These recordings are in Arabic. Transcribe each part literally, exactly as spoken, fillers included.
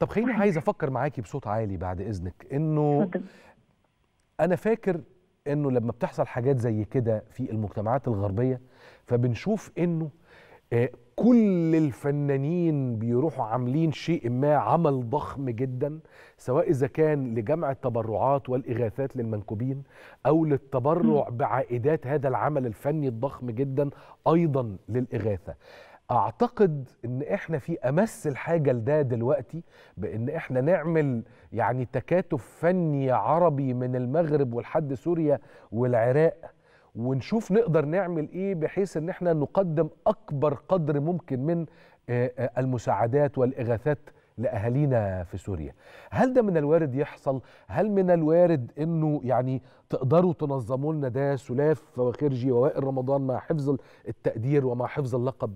طب خليني عايز صحيح. افكر معاكي بصوت عالي بعد اذنك، انه اتفضل. انا فاكر انه لما بتحصل حاجات زي كده في المجتمعات الغربيه فبنشوف انه آه، كل الفنانين بيروحوا عاملين شيء ما، عمل ضخم جدا، سواء إذا كان لجمع التبرعات والإغاثات للمنكوبين أو مم. للتبرع بعائدات هذا العمل الفني الضخم جدا أيضا للإغاثة. أعتقد إن إحنا في أمس الحاجة لده دلوقتي، بإن إحنا نعمل يعني تكاتف فني عربي من المغرب ولحد سوريا والعراق، ونشوف نقدر نعمل ايه بحيث ان احنا نقدم اكبر قدر ممكن من آه، آه، المساعدات والاغاثات لاهالينا في سوريا. هل ده من الوارد يحصل؟ هل من الوارد انه يعني تقدروا تنظموا لنا ده سلاف فواخرجي ووائل رمضان مع حفظ التقدير ومع حفظ اللقب؟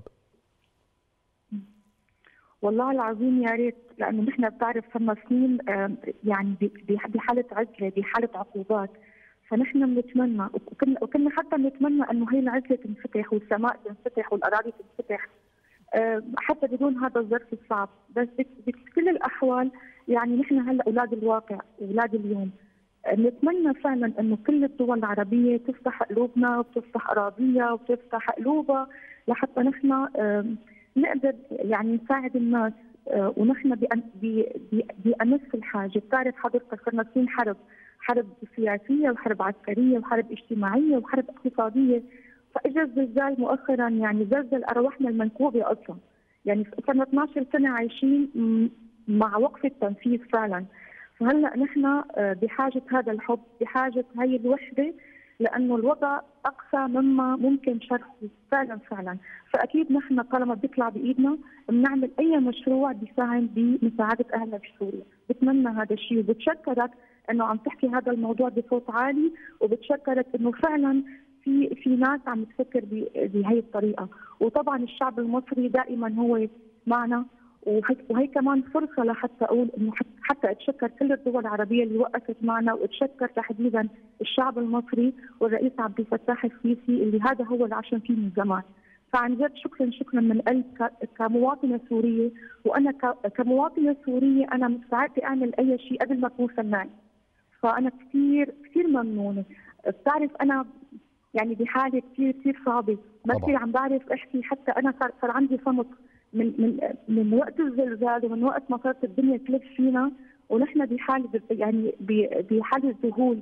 والله العظيم يا ريت، لانه نحن بتعرف صرنا سنين آم، يعني ب- ب- بحاله عزله، بحاله عقوبات. فنحن بنتمنى، وكنا وكنا حتى بنتمنى انه هي العزله تنفتح والسماء تنفتح والاراضي تنفتح، آه، حتى بدون هذا الظرف الصعب. بس بك- بكل الاحوال يعني نحن هلا اولاد الواقع، اولاد اليوم. آه، نتمنى فعلا انه كل الدول العربيه تفتح قلوبنا وتفتح اراضيها وتفتح قلوبها، لحتى نحن آه، نقدر يعني نساعد الناس. آه، ونحن بأن- ب- ب- بأمس الحاجه. بتعرف حضرتك صرنا سنين حرب، حرب سياسيه وحرب عسكريه وحرب اجتماعيه وحرب اقتصاديه. فاجى الزلزال مؤخرا، يعني زلزل ارواحنا المنكوبه اصلا. يعني صرنا اثنعش سنه عايشين م- مع وقف التنفيذ فعلا. فهلا نحن آه، بحاجه هذا الحب، بحاجه هي الوحده، لانه الوضع اقسى مما ممكن شرحه فعلا فعلا. فاكيد نحن طالما بيطلع بايدنا بنعمل اي مشروع بيساهم بمساعده اهلنا بسوريا. بتمنى هذا الشيء، وبتشكرك انه عم تحكي هذا الموضوع بصوت عالي، وبتشكرك انه فعلا في في ناس عم تفكر ب- بهي الطريقه. وطبعا الشعب المصري دائما هو معنا. وهي, وهي كمان فرصه لحتى اقول انه حت- حتى اتشكر كل الدول العربيه اللي وقفت معنا، واتشكر تحديدا الشعب المصري والرئيس عبد الفتاح السيسي اللي هذا هو اللي عشان فيه من زمان. فعن جد شكرا شكرا من قلب ك- كمواطنه سوريه. وانا ك- كمواطنه سوريه انا مستعده اعمل اي شيء قبل ما اكون فنان. فانا كثير كثير ممنونه. بتعرف انا يعني بحاله كثير كثير صعبه، ما طبعا. كثير عم بعرف احكي. حتى انا صار صار عندي صمت من من من وقت الزلزال ومن وقت ما صارت الدنيا تلف فينا، ونحن بحاله يعني ب- بحاله ذهول.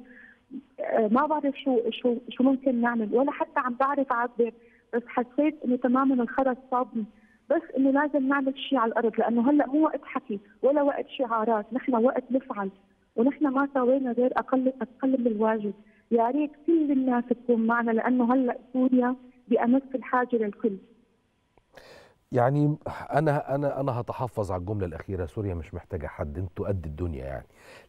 آه، ما بعرف شو شو شو ممكن نعمل، ولا حتى عم بعرف اعبر. بس حسيت انه تماما الخرس صابني، بس انه لازم نعمل شيء على الارض، لانه هلا مو وقت حكي ولا وقت شعارات، نحن وقت نفعل. ونحن ما سوينا غير اقل اقل من الواجب. يا ريت كل الناس تكون معنا، لانه هلا سوريا بامس الحاجه للكل. يعني انا انا انا هتحفظ على الجمله الاخيره، سوريا مش محتاجه حد، انتوا قد الدنيا يعني.